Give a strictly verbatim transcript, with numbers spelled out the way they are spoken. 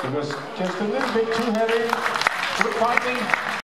It was just a little bit too heavy. Good fighting.